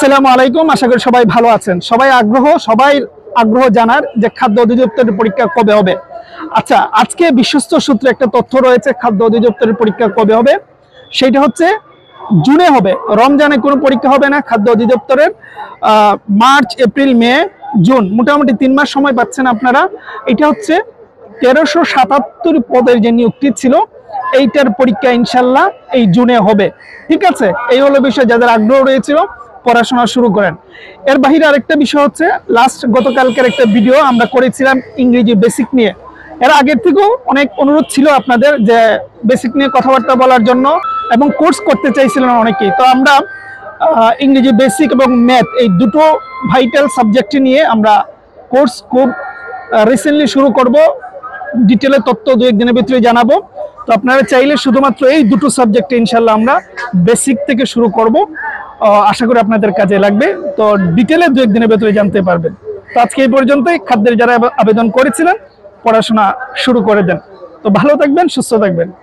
আসসালামু আলাইকুম, আশা করি সবাই ভালো আছেন। সবাই আগ্রহ জানার যে খাদ্য অধিদপ্তরের পরীক্ষা কবে হবে। আচ্ছা, আজকে বিশ্বস্ত সূত্রে একটা তথ্য রয়েছে খাদ্য অধিদপ্তরের পরীক্ষা কবে হবে। সেটা হচ্ছে জুনে হবে। রমজানে কোনো পরীক্ষা হবে না খাদ্য অধিদপ্তরের। মার্চ, এপ্রিল, মে, জুন, মোটামুটি 3 মাস সময় পাচ্ছেন আপনারা। এটা হচ্ছে 1377 পদের যে নিয়োগটি ছিল, এইটার পরীক্ষা ইনশাল্লাহ এই জুনে হবে। ঠিক আছে, এই হলো বিষয়। যাদের আগ্রহ রয়েছিল পড়াশোনা শুরু করেন। এর বাহিরে আরেকটা বিষয় হচ্ছে, গতকালকের একটা ভিডিও আমরা করেছিলাম ইংরেজি বেসিক নিয়ে। এর আগের থেকেও অনেক অনুরোধ ছিল আপনাদের যে বেসিক নিয়ে কথাবার্তা বলার জন্য, এবং কোর্স করতে চাইছিলেন অনেকেই। তো আমরা ইংরেজি বেসিক এবং ম্যাথ, এই দুটো ভাইটাল সাবজেক্ট নিয়ে আমরা কোর্স খুব রিসেন্টলি শুরু করব। ডিটেলে তথ্য 2-1 দিনের ভিতরে জানাবো। তো আপনারা চাইলে শুধুমাত্র এই দুটো সাবজেক্টে ইনশাল্লাহ আমরা বেসিক থেকে শুরু করব। আশা করি আপনাদের কাজে লাগবে। তো ডিটেলে 2-1 দিনের ভেতরে জানতে পারবেন। তো আজকে এই পর্যন্তই। খাদ্যের যারা আবেদন করেছিলেন পড়াশোনা শুরু করে দেন। তো ভালো থাকবেন, সুস্থ থাকবেন।